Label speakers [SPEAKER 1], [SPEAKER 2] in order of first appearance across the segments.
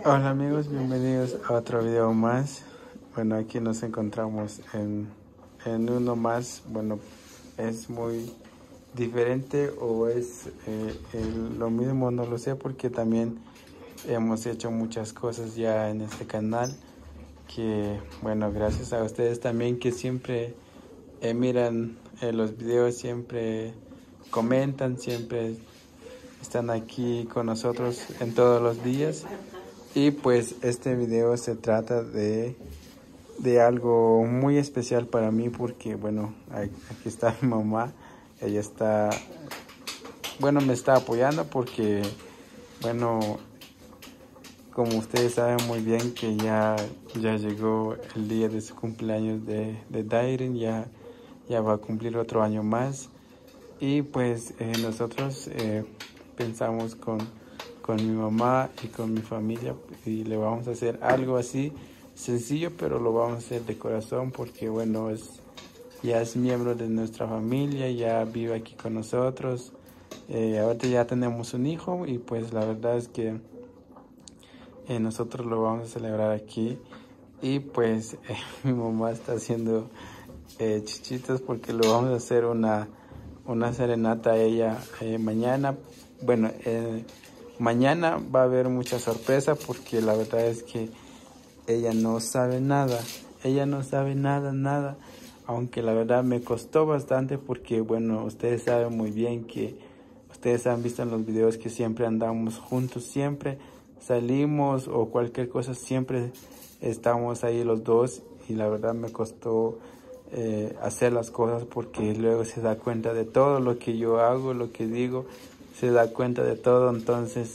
[SPEAKER 1] Hola amigos, bienvenidos a otro video más. Bueno, aquí nos encontramos en uno más. Bueno, es muy diferente o es lo mismo, no lo sé, porque también hemos hecho muchas cosas ya en este canal. Que bueno, gracias a ustedes también que siempre miran los videos, siempre comentan, siempre están aquí con nosotros en todos los días. Y pues este video se trata de algo muy especial para mí porque bueno, aquí está mi mamá. Ella está, bueno, me está apoyando porque bueno, como ustedes saben muy bien que ya llegó el día de su cumpleaños de Dairen, ya va a cumplir otro año más. Y pues nosotros pensamos con mi mamá y con mi familia y le vamos a hacer algo así sencillo, pero lo vamos a hacer de corazón porque bueno, ya es miembro de nuestra familia, ya vive aquí con nosotros. Ahorita ya tenemos un hijo y pues la verdad es que nosotros lo vamos a celebrar aquí. Y pues mi mamá está haciendo chichitos porque le vamos a hacer una serenata a ella mañana. Bueno, mañana va a haber mucha sorpresa porque la verdad es que ella no sabe nada. Ella no sabe nada. Aunque la verdad me costó bastante porque bueno, ustedes saben muy bien que ustedes han visto en los videos que siempre andamos juntos, siempre salimos o cualquier cosa, siempre estamos ahí los dos y la verdad me costó hacer las cosas porque luego se da cuenta de todo lo que yo hago, lo que digo, se da cuenta de todo. Entonces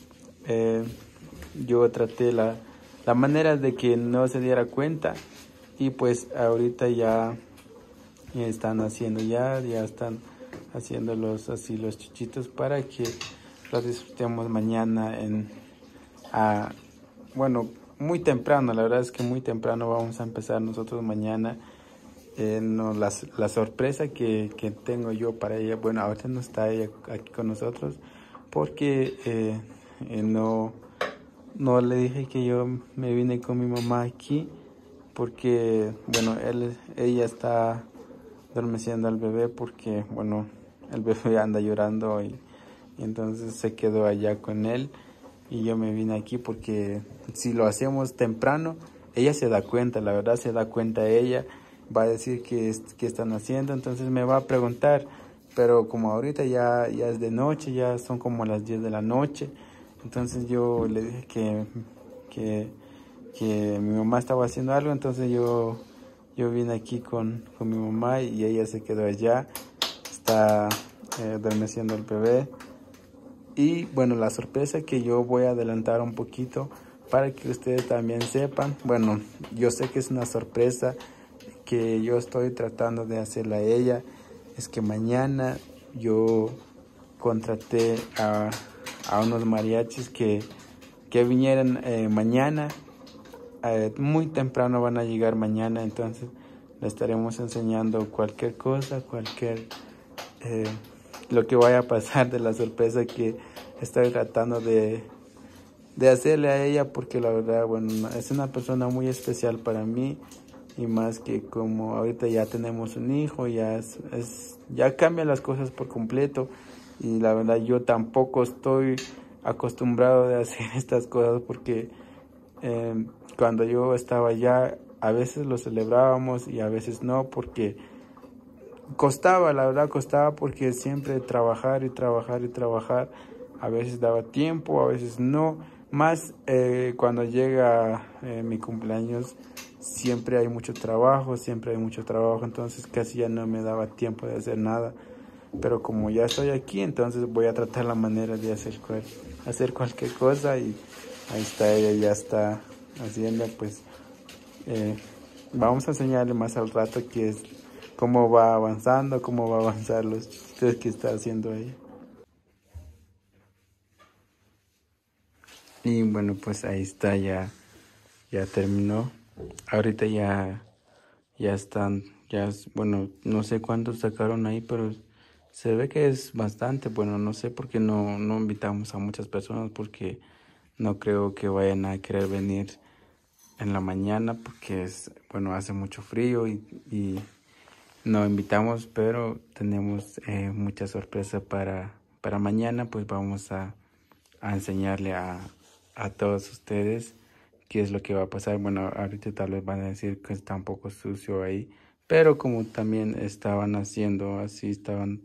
[SPEAKER 1] yo traté la manera de que no se diera cuenta y pues ahorita ya están haciendo, ya están haciendo así los chichitos para que los disfrutemos mañana bueno, muy temprano. La verdad es que muy temprano vamos a empezar nosotros mañana. No, la sorpresa que tengo yo para ella, bueno, ahorita no está ella aquí con nosotros porque no le dije que yo me vine con mi mamá aquí porque, bueno, ella está adormeciendo al bebé porque, bueno, el bebé anda llorando y entonces se quedó allá con él y yo me vine aquí porque si lo hacemos temprano, ella se da cuenta, la verdad se da cuenta ella, va a decir qué están haciendo, entonces me va a preguntar, pero como ahorita ya es de noche, ya son como las 10 de la noche, entonces yo le dije que mi mamá estaba haciendo algo, entonces yo vine aquí con mi mamá y ella se quedó allá, está adormeciendo el bebé. Y bueno, la sorpresa que yo voy a adelantar un poquito para que ustedes también sepan, bueno, yo sé que es una sorpresa que yo estoy tratando de hacerle a ella, es que mañana yo contraté a unos mariachis que vinieran mañana. Muy temprano van a llegar mañana, entonces le estaremos enseñando cualquier cosa, eh, lo que vaya a pasar de la sorpresa que estoy tratando de hacerle a ella, porque la verdad, bueno, es una persona muy especial para mí y más que como ahorita ya tenemos un hijo, ya cambia las cosas por completo y la verdad yo tampoco estoy acostumbrado de hacer estas cosas porque cuando yo estaba allá, a veces lo celebrábamos y a veces no, porque costaba, la verdad costaba, porque siempre trabajar y trabajar, a veces daba tiempo, a veces no, más cuando llega mi cumpleaños, siempre hay mucho trabajo, entonces casi ya no me daba tiempo de hacer nada. Pero como ya estoy aquí, entonces voy a tratar la manera de hacer cualquier cosa y ahí está ella, ya está haciendo, pues vamos a enseñarle más al rato cómo va avanzando, cómo va a avanzar los chistes que está haciendo ella. Y bueno, pues ahí está, ya terminó. Ahorita ya están, bueno, no sé cuántos sacaron ahí, pero se ve que es bastante. Bueno, no sé por qué no invitamos a muchas personas porque no creo que vayan a querer venir en la mañana porque bueno, hace mucho frío y no invitamos, pero tenemos mucha sorpresa para mañana. Pues vamos a enseñarle a todos ustedes qué es lo que va a pasar. Bueno, ahorita tal vez van a decir que está un poco sucio ahí, pero como también estaban haciendo así, estaban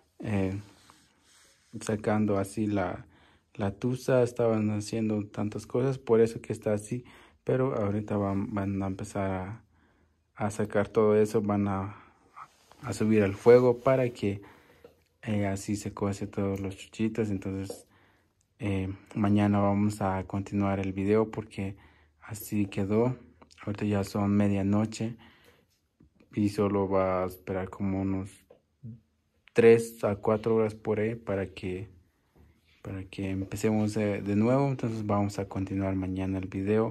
[SPEAKER 1] sacando así la tusa, estaban haciendo tantas cosas, por eso que está así. Pero ahorita van a empezar a sacar todo eso, van a subir al fuego para que así se cose todos los chuchitos. Entonces mañana vamos a continuar el video porque así quedó. Ahorita ya son medianoche y solo va a esperar como unos 3 a 4 horas por ahí para que empecemos de nuevo. Entonces vamos a continuar mañana el video.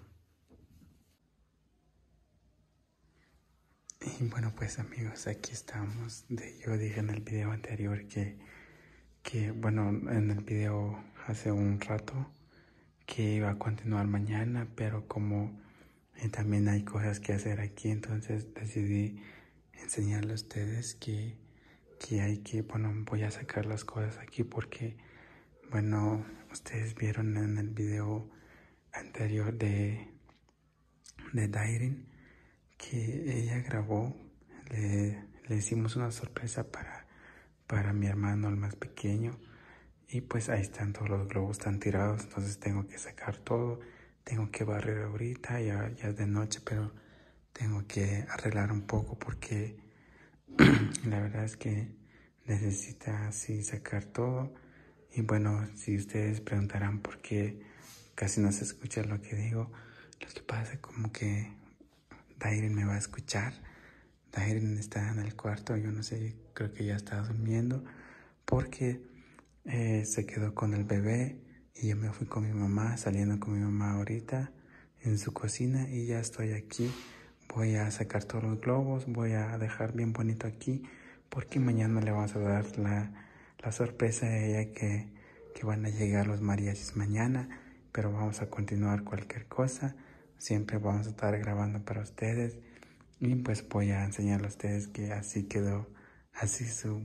[SPEAKER 1] Y bueno, pues amigos, aquí estamos. Yo dije en el video anterior que bueno, en el video hace un rato que iba a continuar mañana, pero como también hay cosas que hacer aquí, entonces decidí enseñarle a ustedes que hay que, bueno, voy a sacar las cosas aquí porque, bueno, ustedes vieron en el video anterior de Dairin que ella grabó, le hicimos una sorpresa para mi hermano, el más pequeño, y pues ahí están todos los globos, están tirados, entonces tengo que sacar todo, tengo que barrer ahorita, ya es de noche, pero tengo que arreglar un poco porque la verdad es que necesita así sacar todo. Y bueno, si ustedes preguntarán por qué casi no se escucha lo que digo, lo que pasa es como que Dairin me va a escuchar. Dairin está en el cuarto, yo no sé, creo que ya está durmiendo porque se quedó con el bebé y yo me fui con mi mamá, saliendo con mi mamá ahorita en su cocina y ya estoy aquí. Voy a sacar todos los globos, voy a dejar bien bonito aquí porque mañana le vamos a dar la sorpresa a ella que van a llegar los mariachis mañana, pero vamos a continuar cualquier cosa. Siempre vamos a estar grabando para ustedes y pues voy a enseñarle a ustedes que así quedó, así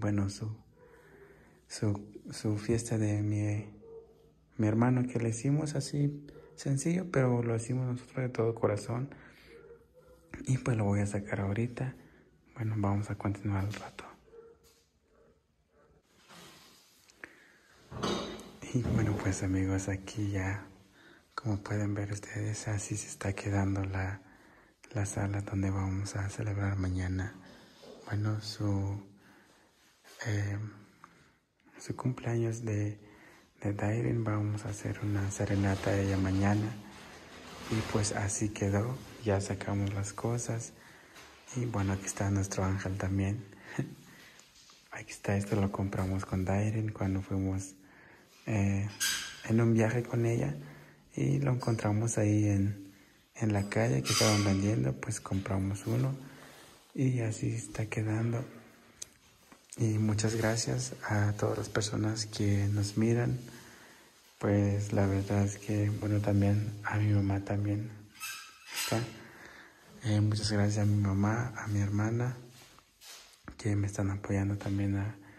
[SPEAKER 1] su fiesta de mi hermano, que le hicimos así sencillo, pero lo hicimos nosotros de todo corazón. Y pues lo voy a sacar ahorita. Bueno, vamos a continuar al rato. Y bueno, pues amigos, aquí ya, como pueden ver ustedes, así se está quedando la sala donde vamos a celebrar mañana, bueno, su cumpleaños de Dairin. Vamos a hacer una serenata a ella mañana. Y pues así quedó, ya sacamos las cosas. Y bueno, aquí está nuestro ángel también. Aquí está, esto lo compramos con Dairin cuando fuimos en un viaje con ella. Y lo encontramos ahí en la calle que estaban vendiendo, pues compramos uno. Y así está quedando. Y muchas gracias a todas las personas que nos miran. Pues la verdad es que, bueno, también a mi mamá también está. Muchas gracias a mi mamá, a mi hermana, que me están apoyando también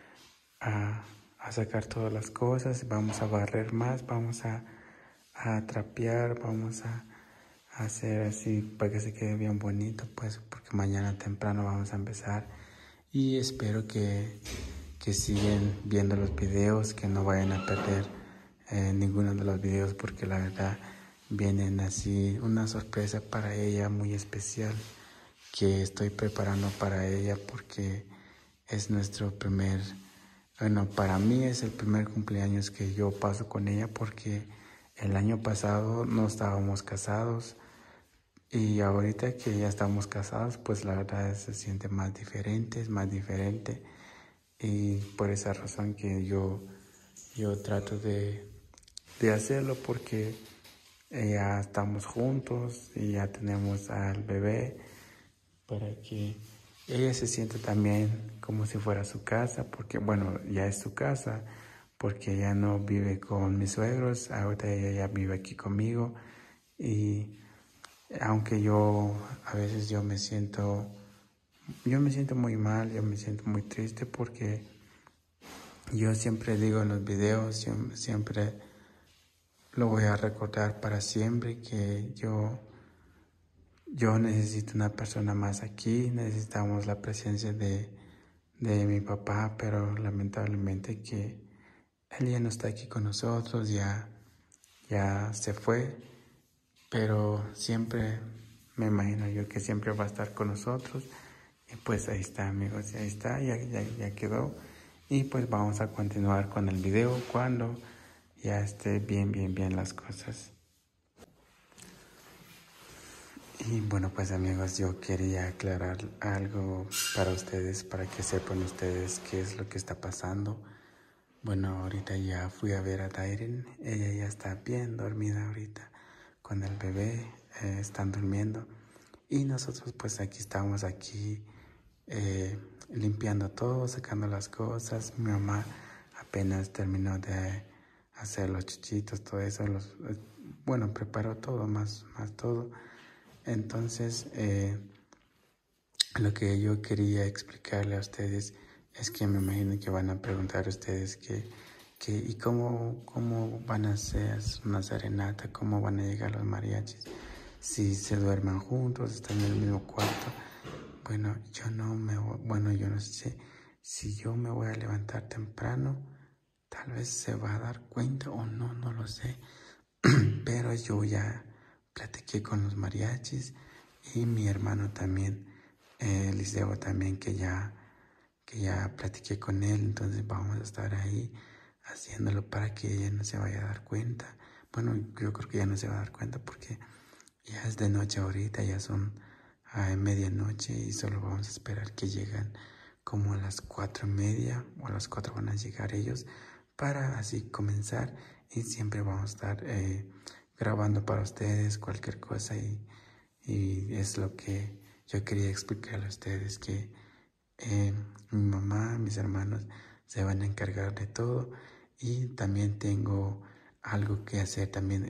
[SPEAKER 1] a sacar todas las cosas. Vamos a barrer más, vamos a trapear, vamos a hacer así para que se quede bien bonito, pues porque mañana temprano vamos a empezar. Y espero que sigan viendo los videos, que no vayan a perder ninguno de los videos, porque la verdad vienen así una sorpresa para ella muy especial que estoy preparando para ella, porque es nuestro primer, bueno, para mí es el primer cumpleaños que yo paso con ella, porque el año pasado no estábamos casados y ahorita que ya estamos casados, pues la verdad se siente más diferente, es más diferente. Y por esa razón que yo trato de hacerlo, porque ya estamos juntos y ya tenemos al bebé, para que ella se sienta también como si fuera su casa, porque bueno, ya es su casa, porque ella no vive con mis suegros, ahorita ella ya vive aquí conmigo. Y aunque yo a veces yo me siento muy mal, yo me siento muy triste, porque yo siempre digo en los videos, siempre lo voy a recordar para siempre, que yo necesito una persona más aquí, necesitamos la presencia de mi papá, pero lamentablemente que él ya no está aquí con nosotros, ya se fue, pero siempre me imagino yo que siempre va a estar con nosotros. Y pues ahí está, amigos, ahí está, ya quedó. Y pues vamos a continuar con el video cuando ya esté bien las cosas. Y bueno, pues amigos, yo quería aclarar algo para ustedes, para que sepan ustedes qué es lo que está pasando. Bueno, ahorita ya fui a ver a Dairen, ella ya está bien dormida ahorita con el bebé, están durmiendo. Y nosotros pues estamos limpiando todo, sacando las cosas. Mi mamá apenas terminó de hacer los chuchitos, todo eso, bueno, preparó todo, más todo. Entonces, lo que yo quería explicarle a ustedes es que me imagino que van a preguntar a ustedes ¿y cómo van a hacer una serenata? ¿Cómo van a llegar los mariachis? Si se duermen juntos, están en el mismo cuarto. Bueno, yo no sé si yo me voy a levantar temprano, tal vez se va a dar cuenta o no, no lo sé. Pero yo ya platiqué con los mariachis y mi hermano también, Eliseo también, que ya platiqué con él. Entonces vamos a estar ahí haciéndolo para que ella no se vaya a dar cuenta. Bueno, yo creo que ya no se va a dar cuenta porque ya es de noche ahorita, ya son medianoche y solo vamos a esperar que lleguen como a las 4:30 o a las 4 van a llegar ellos para así comenzar, y siempre vamos a estar grabando para ustedes cualquier cosa, y es lo que yo quería explicarle a ustedes, que mi mamá, mis hermanos se van a encargar de todo, y también tengo algo que hacer también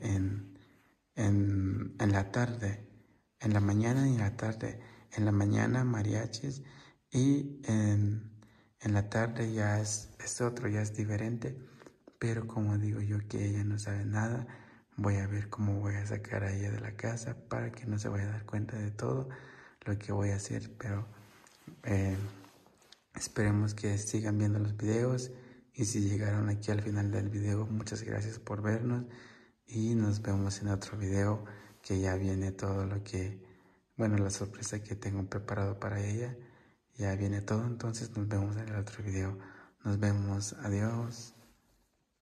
[SPEAKER 1] en la tarde, en la mañana y en la tarde. En la mañana mariachis, y en la tarde ya es otro, ya es diferente. Pero como digo yo que ella no sabe nada, voy a ver cómo voy a sacar a ella de la casa para que no se vaya a dar cuenta de todo lo que voy a hacer. Pero esperemos que sigan viendo los videos, y si llegaron aquí al final del video, muchas gracias por vernos, y nos vemos en otro video, que ya viene todo lo que, bueno, la sorpresa que tengo preparado para ella, ya viene todo. Entonces nos vemos en el otro video, nos vemos, adiós.